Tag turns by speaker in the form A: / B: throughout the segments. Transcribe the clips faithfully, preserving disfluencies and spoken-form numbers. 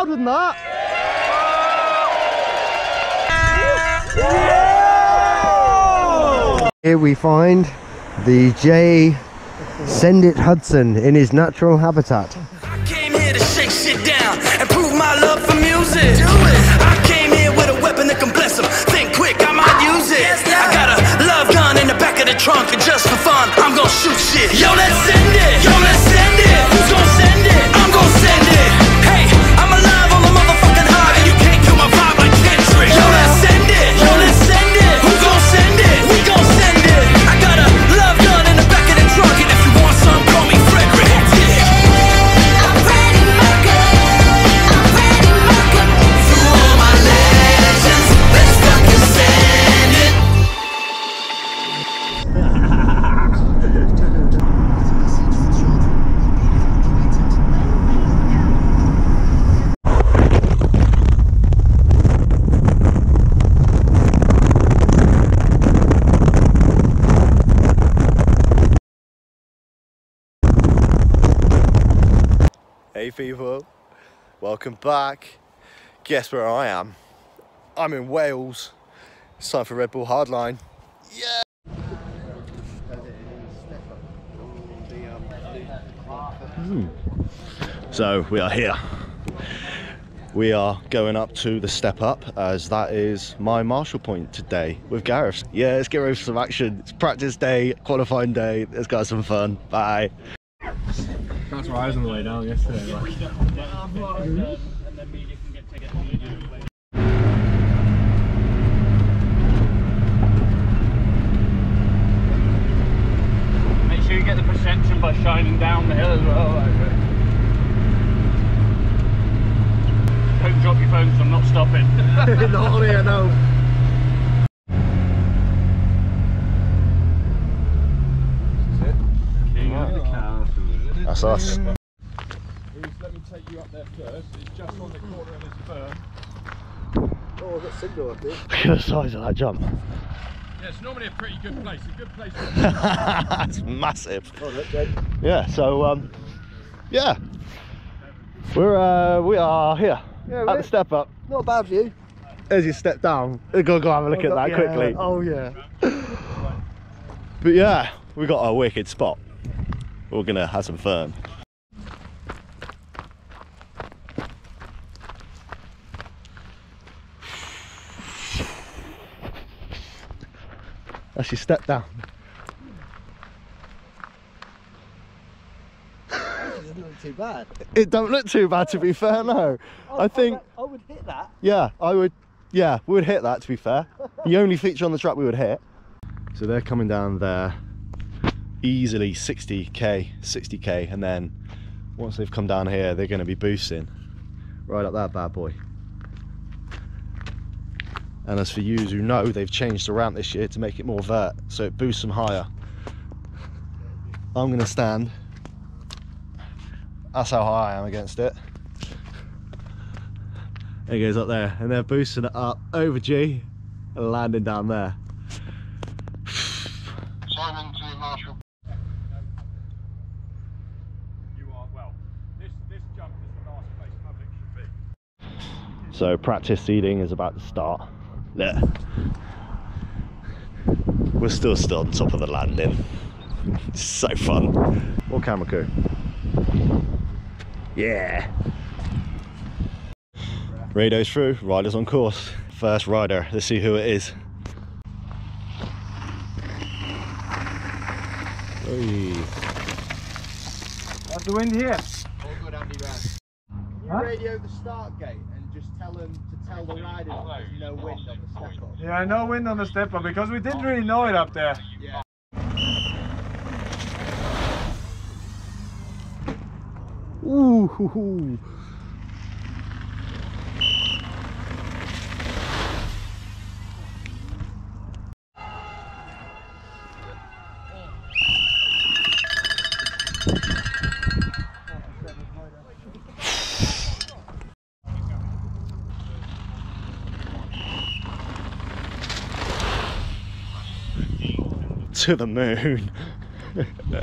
A: harder than that. Here we find the J. Send It Hudson in his natural habitat.
B: I came here to shake shit down and prove my love for music. Do it. I came here with a weapon that can bless him. Think quick, I might use it. I got a love gun in the back of the trunk, and just for fun, I'm gonna shoot shit. Yo, let's send it. Yo, let's send it. Who's gonna send it? I'm gonna send it. Hey, I'm alive on the motherfucking high, and you can't kill my vibe like Kendrick. Yo, let's send it. Yo, let's send it. Who's gonna send it? We gonna send it. I got a love gun in the back of the trunk, and if you want some, call me Frederick. I'm ready, my gun. I'm ready, my gun. To all my legends, let's fucking send it.
A: Hey people, welcome back. Guess where I am? I'm in Wales. It's time for Red Bull Hardline. Yeah! Mm. So we are here. We are going up to the step up, as that is my marshal point today with Gareth. Yeah, let's get ready for some action. It's practice day, qualifying day. Let's go have some fun. Bye.
C: That's where I was on the way down yesterday. Like. Make sure you get the perception by shining down the hill as well. Like. Don't drop your phone, so I'm not stopping.
A: Not on here, no. That's us.
C: Let me take you up there first. It's just on the corner of this firm.
A: Oh, I've got signal up here.
D: Look at the size of that jump.
C: Yeah, it's normally a pretty good place. A good place.
A: That's massive.
C: Oh, look, Jake.
A: Yeah. So, um, yeah, we're uh, we are here
D: Yeah,
A: at
D: really?
A: the step up.
D: Not a bad view.
A: As you step down, we're gonna go have a look
D: Oh,
A: at that
D: yeah.
A: quickly.
D: Oh yeah.
A: But yeah, we got a wicked spot. We're gonna have some fun. As you step down.
D: It doesn't look too bad.
A: It don't look too bad, to be fair, no. I think,
D: I would hit that.
A: yeah, I would, yeah, we would hit that, to be fair. The only feature on the track we would hit. So they're coming down there, easily sixty K, sixty K, and then once they've come down here, they're going to be boosting right up that bad boy. And as for you who know, they've changed the ramp this year to make it more vert, so it boosts them higher. I'm going to stand. That's how high I am against it. It goes up there, and they're boosting it up over G and landing down there.
E: Simon to Marshall.
C: You are well. This this jump is the last place public should be.
A: So practice seeding is about to start. There. We're still still on top of the landing. It's so fun. More camera crew. Yeah. Radio's through, riders on course. First rider, let's see who it is. Hey.
C: How's the wind here?
E: All good, Andy Rand. You
C: Huh?
E: radio the start gate and just tell them to tell the riders there's no wind on the step up.
C: Yeah, no wind on the step up because we didn't really know it up there.
E: Yeah.
A: Ooh. Hoo, hoo. To the moon.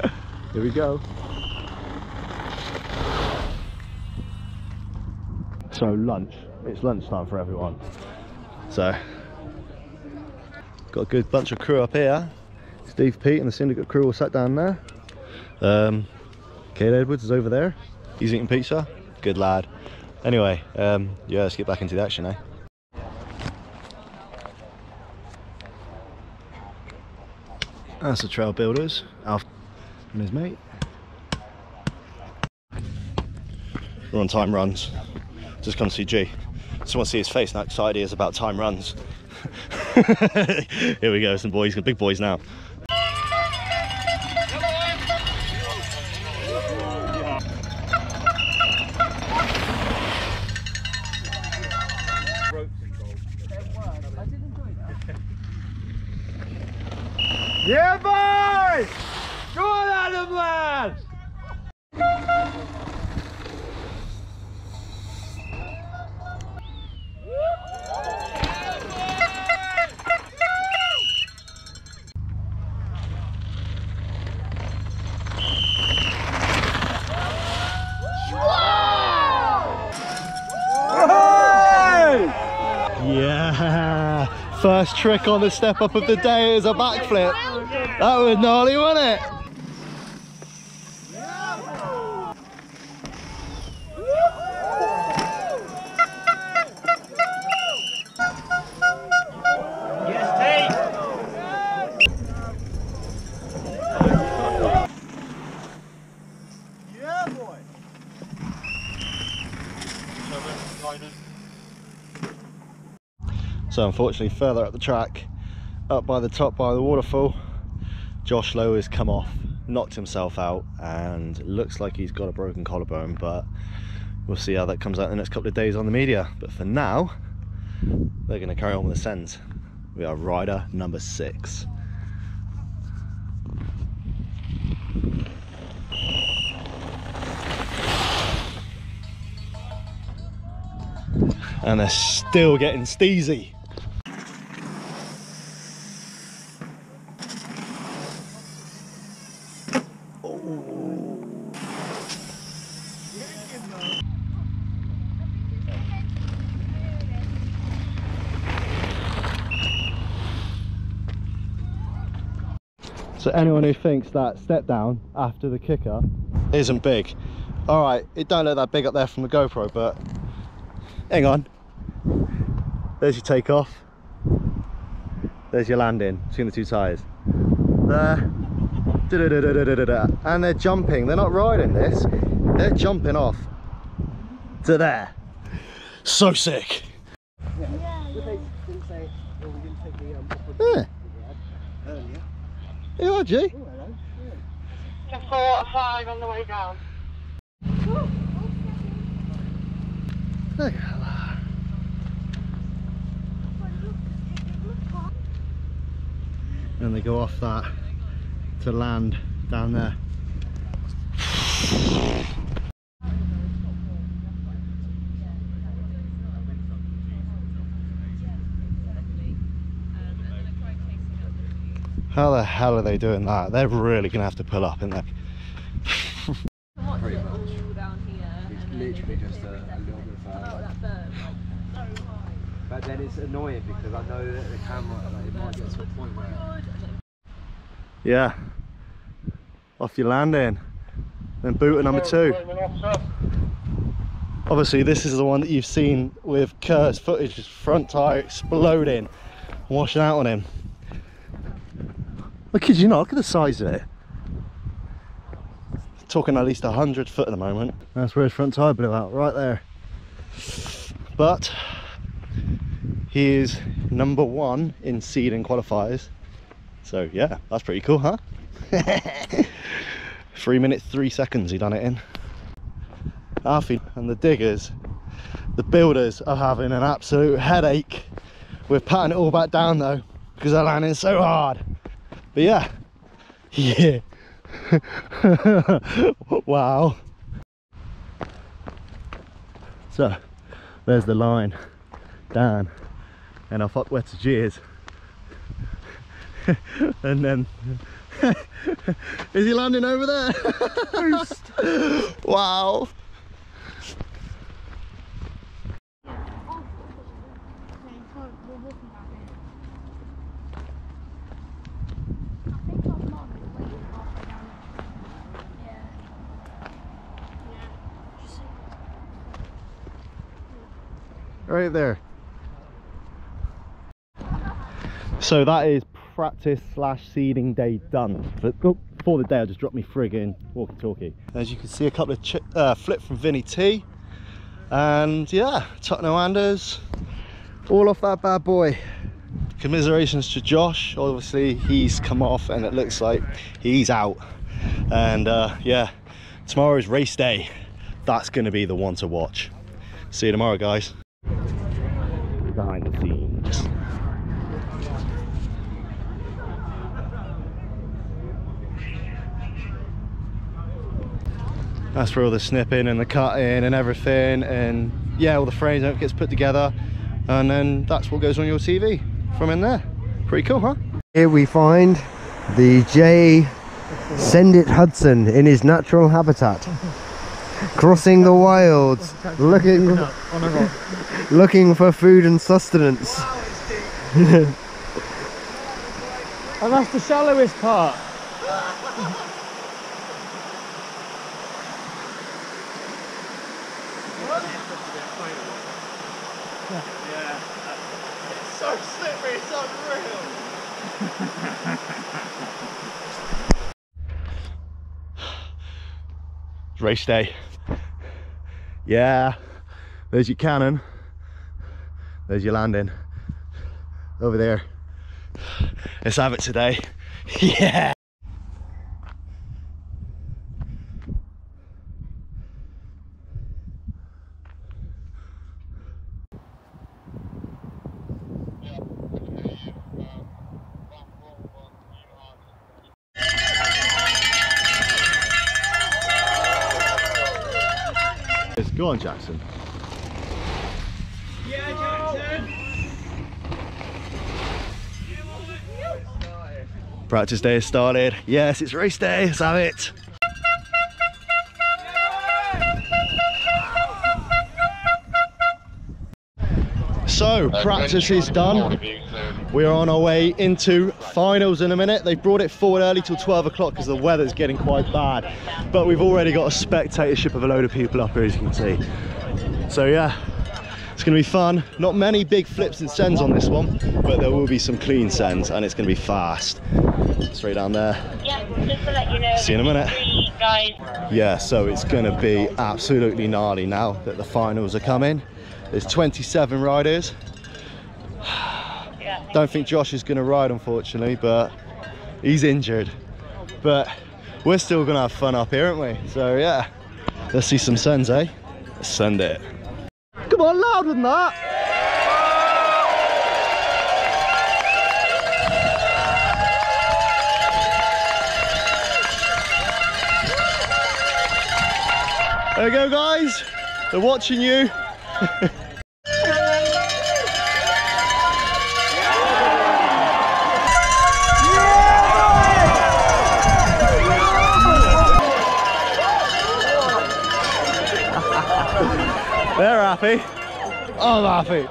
A: Here we go. So lunch, it's lunchtime for everyone. So, got a good bunch of crew up here. Steve, Pete and the syndicate crew all sat down there. Um, Kate Edwards is over there. He's eating pizza. Good lad. Anyway, um, yeah, let's get back into the action, eh? That's the trail builders, Alf and his mate. We're on time runs. Just come to see G. Just want to see his face and how excited he is about time runs. Here we go, some boys, big boys now.
C: Yeah, boys! Go on, Adam, lads!
A: Yeah! First trick on the step up of the day is a backflip. That was gnarly, wasn't it? So unfortunately, further up the track, up by the top by the waterfall, Josh Lowe has come off, knocked himself out, and looks like he's got a broken collarbone, but we'll see how that comes out in the next couple of days on the media. But for now, they're going to carry on with the sends. We are rider number six. And they're still getting steezy. So anyone who thinks that step down after the kicker isn't big, all right, it don't look that big up there from the GoPro, but hang on. There's your takeoff. There's your landing between the two tyres. There. Da-da-da-da-da-da-da. And they're jumping. They're not riding this. They're jumping off to there. So sick.
D: Yeah. They didn't say, well, we didn't take the um, upward
A: Yeah.
D: earlier.
A: You are, G?
D: Oh, hello. Yeah.
F: To four or five on the way down.
A: Look at that. And they go off that to land down there. How the hell are they doing that? They're really gonna have to pull up, aren't they?
G: Pretty much. It's literally just a, a little bit further. But then it's annoying because I know that the camera, like, it might get to a point where...
A: Yeah. Off your landing. Then booter number two. Obviously this is the one that you've seen with Kurt's footage, his front tyre exploding, washing out on him. Look at you not, look at the size of it. Talking at least a hundred foot at the moment. That's where his front tyre blew out, right there. But he is number one in seed and qualifiers. So yeah, that's pretty cool, huh? Three minutes, three seconds he done it in. Alfie and the diggers, the builders are having an absolute headache. We're patting it all back down though, because they're landing so hard. But yeah, yeah. Wow. So, there's the line down, and I'll fuck where to G's. And then, is he landing over there? Wow. right there. So that is practice slash seeding day done. But oh, before the day, I just dropped me friggin' walkie-talkie. As you can see, a couple of ch uh, flip from Vinny T, and yeah, Tottenham Anders, all off that bad boy. Commiserations to Josh. Obviously, he's come off, and it looks like he's out. And uh, yeah, tomorrow is race day. That's going to be the one to watch. See you tomorrow, guys. Behind the scenes. That's where all the snipping and the cutting and everything, and yeah, all the frames and everything gets put together, and then that's what goes on your T V from in there. Pretty cool, huh?
G: Here we find the J Send It Hudson in his natural habitat, crossing the wilds, looking looking for food and sustenance.
D: And that's the shallowest part.
E: So slippery, it's unreal.
A: Race day. Yeah, there's your cannon, there's your landing over there. Let's have it today. Yeah. Go on, Jackson.
E: Yeah, Jackson.
A: Practice day has started. Yes, it's race day. Let's have it. So, practice is done. We are on our way into finals in a minute. They brought it forward early till twelve o'clock because the weather's getting quite bad. But we've already got a spectatorship of a load of people up here, as you can see. So yeah, it's going to be fun. Not many big flips and sends on this one, but there will be some clean sends, and it's going to be fast. Straight down there.
F: Yeah, just to let you know.
A: See you in a minute.
F: Three guys.
A: Yeah, so it's going to be absolutely gnarly now that the finals are coming. There's twenty-seven riders. Don't think Josh is going to ride, unfortunately, but he's injured. But we're still going to have fun up here, aren't we? So yeah, let's see some sends, eh? Let's send it. Come on, louder than that. There you go, guys. They're watching you. They're happy. I'm happy.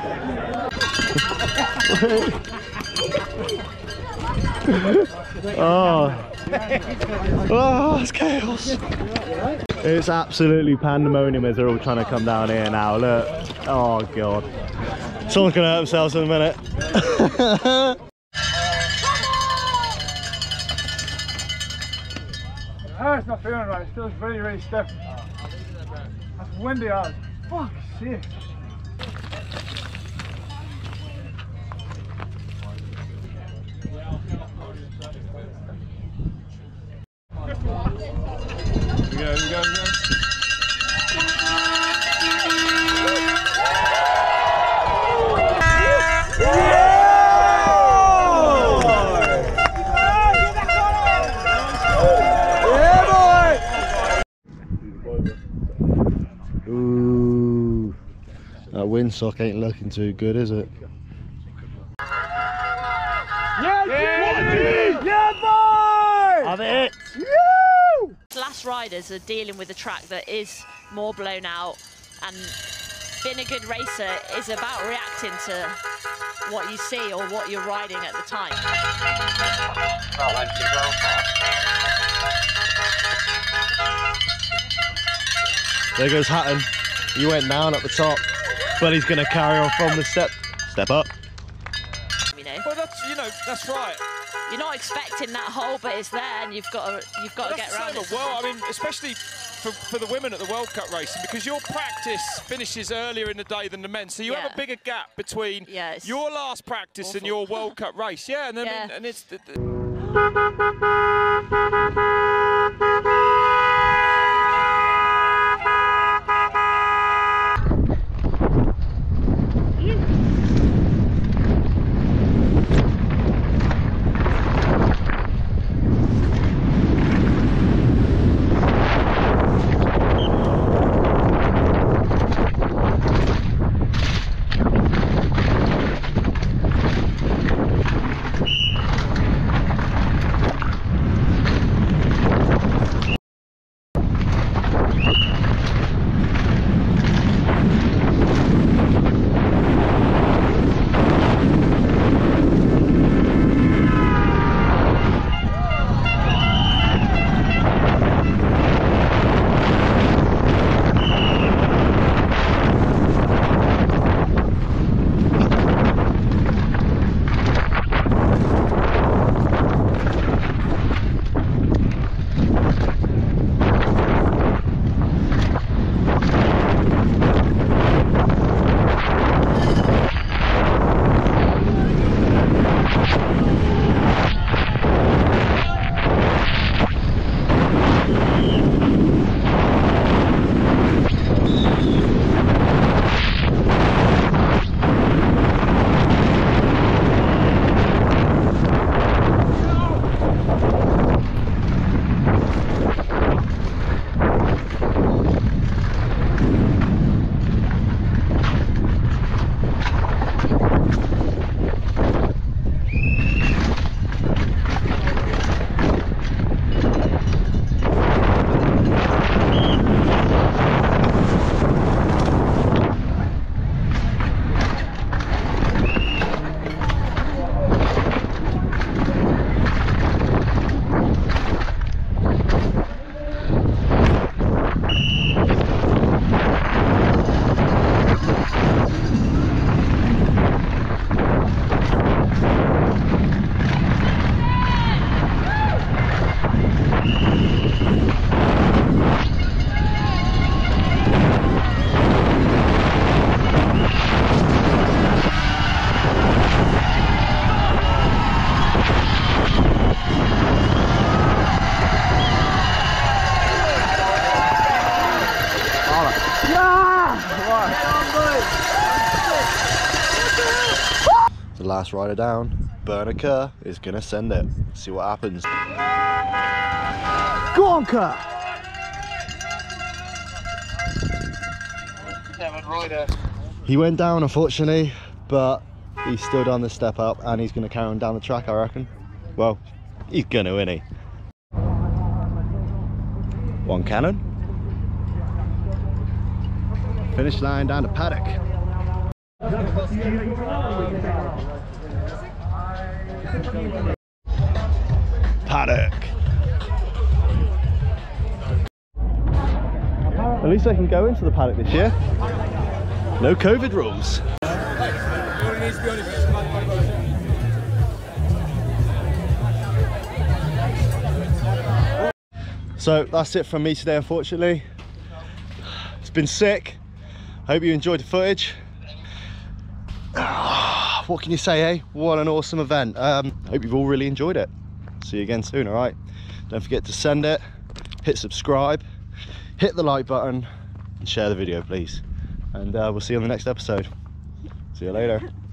A: Oh. Oh, it's chaos. It's absolutely pandemonium as they're all trying to come down here now. Look. Oh, God. Someone's going to hurt themselves in a minute.
C: Oh, it's not feeling right. It feels really, really stiff. That's windy out. Fuck, shit. We go, we go, we go.
A: Ooh, that windsock ain't looking too good, is it?
C: Yeah, yeah, yeah, boy!
A: Have it!
H: Last riders are dealing with a track that is more blown out, and being a good racer is about reacting to what you see or what you're riding at the time.
A: There goes Hatton. He went down at the top. but he's going to carry on from the step step up.
H: You know,
C: Well, that's, you know, that's right.
H: you're not expecting that hole, but it's there, and you've got to you've got to
C: That's
H: get
C: the
H: around
C: same
H: it.
C: at Well, I mean, especially for, for the women at the World Cup racing, because your practice finishes earlier in the day than the men, so you
H: Yeah.
C: have a bigger gap between
H: Yeah, it's
C: your last practice and
H: awful.
C: your World Cup race. Yeah, and then
H: Yeah.
C: and it's. The, the,
A: The last rider down, Burner Kerr, is going to send it. See what happens.
G: Go on, Kerr! He went down, unfortunately, but he's still done the step up and he's going to carry on down the track, I reckon. Well, he's going to, isn't he? One cannon. Finish line down to paddock. Paddock. At least I can go into the paddock this year. No COVID rules. So that's it from me today, unfortunately. It's been sick. Hope you enjoyed the footage. What can you say, eh? What an awesome event. Um, hope you've all really enjoyed it. See you again soon, all right? Don't forget to send it, hit subscribe, hit the like button, and share the video, please. And uh, we'll see you on the next episode. See you later.